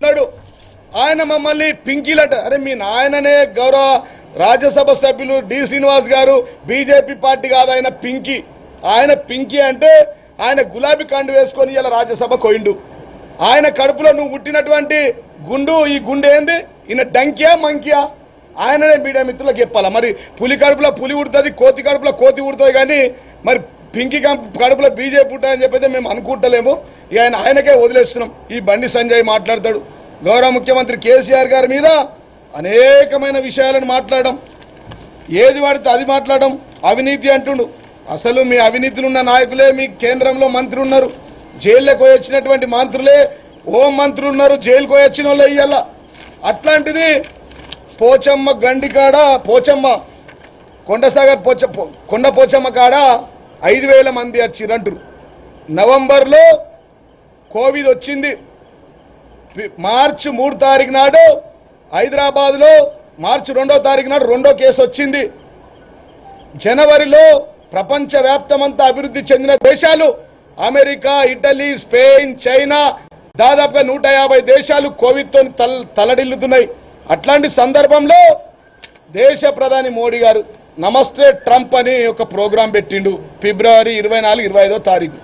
ఆయన మమ్మల్ని పింకీలట. అరే మీ నాయననే గౌరవ రాజ్యసభ సభ్యులు డి శ్రీనివాస్ గారు బీజేపీ పార్టీ కాదు, ఆయన పింకీ. ఆయన పింకీ అంటే ఆయన గులాబీ కండు వేసుకొని ఇలా రాజ్యసభ కోయిండు. ఆయన కడుపులో నువ్వు పుట్టినటువంటి గుండు, ఈ గుండె ఏంది? ఈయన డంకియా మంకియా? ఆయననే మీడియా మిత్రులకు చెప్పాలా. మరి పులి కడుపులో పులి ఉడుతుంది, కోతి కడుపులో కోతి ఉడుతుంది, కానీ మరి పింకీ కడుపులో బీజేపీ పుట్టాయని చెప్పైతే మేము అనుకుంటలేము. ఇక ఆయనకే వదిలేస్తున్నాం. ఈ బండి సంజయ్ మాట్లాడతాడు. గౌరవ ముఖ్యమంత్రి కేసీఆర్ గారి మీద అనేకమైన విషయాలను మాట్లాడడం, ఏది వాడితే అది మాట్లాడడం, అవినీతి అంటుండు. అసలు మీ అవినీతిలో ఉన్న నాయకులే మీ కేంద్రంలో మంత్రి ఉన్నారు, జైల్లోకి పోయి వచ్చినటువంటి మంత్రులే హోం మంత్రులు ఉన్నారు, జైలుకు పోయి వచ్చిన వాళ్ళే ఇయ్యాల. అట్లాంటిది పోచమ్మ గండికాడ పోచమ్మ కొండసాగర్ కొండ పోచమ్మ కాడ 5,000 మంది వచ్చిరంటారు. నవంబర్లో కోవిడ్ వచ్చింది. మార్చి 3 తారీఖు నాడు హైదరాబాద్లో, మార్చి 2వ తారీఖు నాడు 2వ కేసు వచ్చింది. జనవరిలో ప్రపంచవ్యాప్తమంతా అభివృద్ధి చెందిన దేశాలు అమెరికా, ఇటలీ, స్పెయిన్, చైనా దాదాపుగా 150 దేశాలు కోవిడ్తో తలడిల్లుతున్నాయి. అట్లాంటి సందర్భంలో దేశ ప్రధాని మోడీ గారు నమస్తే ట్రంప్ అని ఒక ప్రోగ్రాం పెట్టిండు. ఫిబ్రవరి 24, 25వ తారీఖు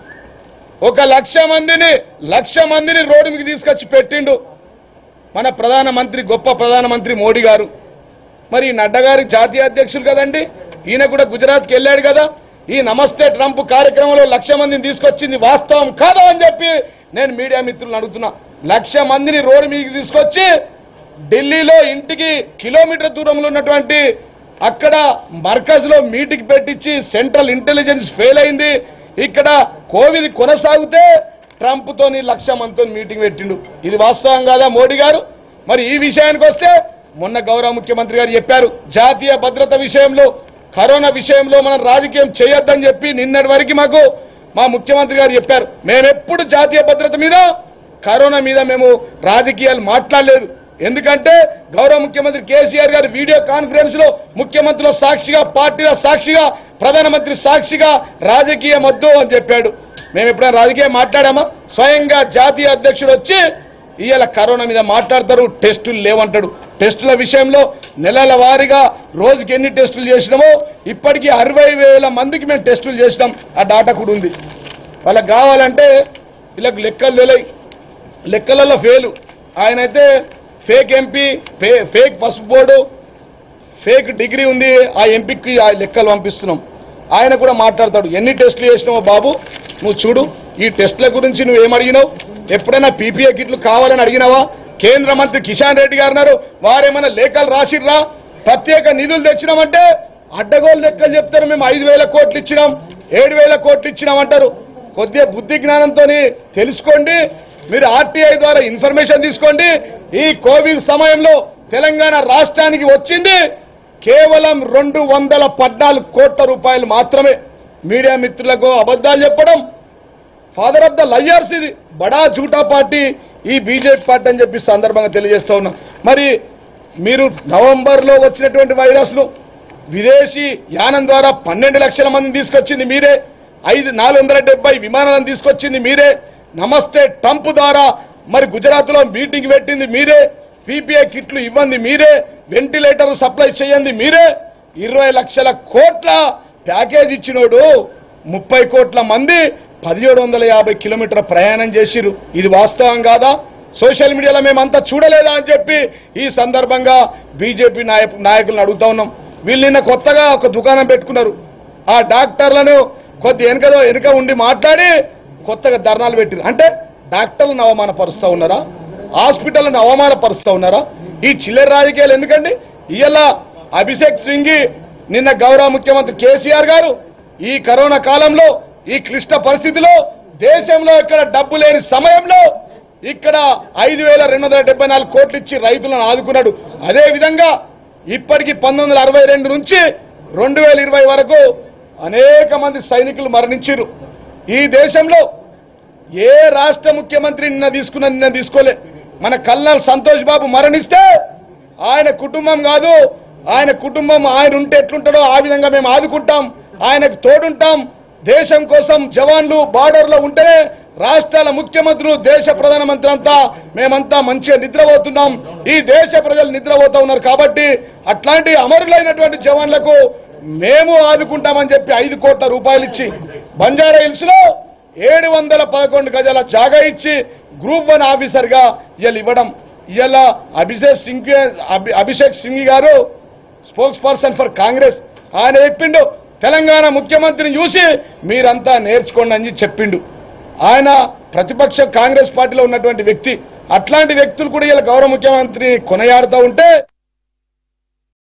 1,00,000 మందిని రోడ్డు మీద తీసుకొచ్చి పెట్టిండు మన ప్రధానమంత్రి, గొప్ప ప్రధానమంత్రి మోడీ గారు. మరి నడ్డా గారి జాతీయ అధ్యక్షులు కదండి, ఈయన కూడా గుజరాత్కి వెళ్ళాడు కదా. ఈ నమస్తే ట్రంప్ కార్యక్రమంలో 1,00,000 మందిని తీసుకొచ్చింది వాస్తవం కాదా అని చెప్పి నేను మీడియా మిత్రులను అడుగుతున్నా. 1,00,000 మందిని రోడ్డు మీదకి తీసుకొచ్చి ఢిల్లీలో ఇంటికి కిలోమీటర్ దూరంలో ఉన్నటువంటి అక్కడ మర్కజ్లో మీటింగ్ పెట్టించి సెంట్రల్ ఇంటెలిజెన్స్ ఫెయిల్ అయింది. ఇక్కడ కోవిడ్ కొనసాగితే ట్రంప్తో 1,00,000 మందితో మీటింగ్ పెట్టిండు. ఇది వాస్తవం కాదా మోడీ గారు? మరి ఈ విషయానికి వస్తే మొన్న గౌరవ ముఖ్యమంత్రి గారు చెప్పారు, జాతీయ భద్రత విషయంలో, కరోనా విషయంలో మనం రాజకీయం చేయొద్దని చెప్పి నిన్నటి వరకు మాకు మా ముఖ్యమంత్రి గారు చెప్పారు. మేమెప్పుడు జాతీయ భద్రత మీద, కరోనా మీద మేము రాజకీయాలు మాట్లాడలేదు. ఎందుకంటే గౌరవ ముఖ్యమంత్రి కేసీఆర్ గారు వీడియో కాన్ఫరెన్స్ లో ముఖ్యమంత్రుల సాక్షిగా, పార్టీల సాక్షిగా, ప్రధానమంత్రి సాక్షిగా రాజకీయం వద్దు అని చెప్పాడు. మేము ఎప్పుడైనా రాజకీయం మాట్లాడామా? స్వయంగా జాతీయ అధ్యక్షుడు వచ్చి ఇవాళ కరోనా మీద మాట్లాడతారు, టెస్టులు లేవంటాడు. టెస్టుల విషయంలో నెలల వారీగా రోజుకి ఎన్ని టెస్టులు చేసినామో ఇప్పటికీ 60,000 మందికి మేము టెస్టులు చేసినాం. ఆ డాటా కూడా ఉంది. వాళ్ళకి కావాలంటే వీళ్ళకి లెక్కలు తెలియ, లెక్కలలో ఫెయిలు. ఆయనైతే ఫేక్ ఎంపీ, ఫేక్ పసుపు బోర్డు, ఫేక్ డిగ్రీ ఉంది. ఆ ఎంపీకి ఆ లెక్కలు పంపిస్తున్నాం. ఆయన కూడా మాట్లాడతాడు, ఎన్ని టెస్టులు చేసినావో బాబు నువ్వు చూడు, ఈ టెస్టుల గురించి నువ్వేమడిగినావు? ఎప్పుడైనా పీపీఏ కిట్లు కావాలని అడిగినావా? కేంద్ర మంత్రి కిషన్ రెడ్డి గారు అన్నారు, వారేమైనా లేఖలు రాసిర్రా? ప్రత్యేక నిధులు తెచ్చినామంటే అడ్డగోలు లెక్కలు చెప్తారు. మేము 5,000 కోట్లు ఇచ్చినాం, 7,000 కోట్లు ఇచ్చినామంటారు. కొద్దిగా బుద్ధి జ్ఞానంతో తెలుసుకోండి. మీరు ఆర్టీఐ ద్వారా ఇన్ఫర్మేషన్ తీసుకోండి. ఈ కోవిడ్ సమయంలో తెలంగాణ రాష్ట్రానికి వచ్చింది కేవలం 214 కోట్ల రూపాయలు మాత్రమే. మీడియా మిత్రులకు అబద్ధాలు చెప్పడం ఫాదర్ ఆఫ్ ద లయర్స్. ఇది బడా జూటా పార్టీ ఈ బీజేపీ పార్టీ అని చెప్పి సందర్భంగా తెలియజేస్తా ఉన్నాం. మరి మీరు నవంబర్లో వచ్చినటువంటి వైరస్ను విదేశీ యానం ద్వారా 12 లక్షల మందిని తీసుకొచ్చింది మీరే, 470 విమానాలను తీసుకొచ్చింది మీరే, నమస్తే ట్రంప్ ద్వారా మరి గుజరాత్లో మీటింగ్ పెట్టింది మీరే, పీపీఐ కిట్లు ఇవ్వండి మీరే, వెంటిలేటర్ సప్లై చేయండి మీరే, 20 లక్షల కోట్ల ప్యాకేజ్ ఇచ్చినోడు 30 కోట్ల మంది 1750 కిలోమీటర్ల ప్రయాణం చేసిరు. ఇది వాస్తవం కాదా? సోషల్ మీడియాలో మేమంతా చూడలేదా అని చెప్పి ఈ సందర్భంగా బీజేపీ నాయకులను అడుగుతా ఉన్నాం. వీళ్ళు నిన్న కొత్తగా ఒక దుకాణం పెట్టుకున్నారు. ఆ డాక్టర్లను కొద్ది వెనుక ఉండి మాట్లాడి కొత్తగా ధర్నాలు పెట్టిరు. అంటే డాక్టర్లను అవమానపరుస్తూ ఉన్నారా? హాస్పిటల్ను అవమానపరుస్తూ ఉన్నారా? ఈ చిల్లర రాజకీయాలు ఎందుకండి? ఇవాళ అభిషేక్ సింఘి, నిన్న గౌరవ ముఖ్యమంత్రి కేసీఆర్ గారు ఈ కరోనా కాలంలో, ఈ క్లిష్ట పరిస్థితిలో, దేశంలో ఇక్కడ డబ్బు లేని సమయంలో ఇక్కడ 5,274 కోట్లు ఇచ్చి రైతులను ఆదుకున్నాడు. అదేవిధంగా ఇప్పటికి 1962 నుంచి 2020 వరకు అనేక మంది సైనికులు మరణించారు. ఈ దేశంలో ఏ రాష్ట్ర ముఖ్యమంత్రి నిన్న తీసుకోలే. మన కల్నల్ సంతోష్ బాబు మరణిస్తే ఆయన కుటుంబం కాదు, ఆయన కుటుంబం ఆయన ఉంటే ఎట్లుంటాడో ఆ విధంగా మేము ఆదుకుంటాం, ఆయనకు తోడుంటాం. దేశం కోసం జవాన్లు బార్డర్లో ఉంటేనే రాష్ట్రాల ముఖ్యమంత్రులు దేశ ప్రధానమంత్రి అంతా మేమంతా మంచిగా నిద్రపోతున్నాం, ఈ దేశ ప్రజలు నిద్రపోతా ఉన్నారు కాబట్టి అట్లాంటి అమరులైనటువంటి జవాన్లకు మేము ఆదుకుంటామని చెప్పి 5 కోట్ల రూపాయలు ఇచ్చి బంజారా హిల్స్ లో 711 గజాల జాగా ఇచ్చి గ్రూప్ 1 ఆఫీసర్ గా ఇవ్వడం. ఇలా అభిషేక్ సింగ్ గారు స్పోక్స్ పర్సన్ ఫర్ కాంగ్రెస్ ఆయన చెప్పిండు, తెలంగాణ ముఖ్యమంత్రిని చూసి మీరంతా నేర్చుకోండి అని చెప్పిండు. ఆయన ప్రతిపక్ష కాంగ్రెస్ పార్టీలో ఉన్నటువంటి వ్యక్తి. అట్లాంటి వ్యక్తులు కూడా ఇలా గౌరవ ముఖ్యమంత్రిని కొనయాడుతూ ఉంటే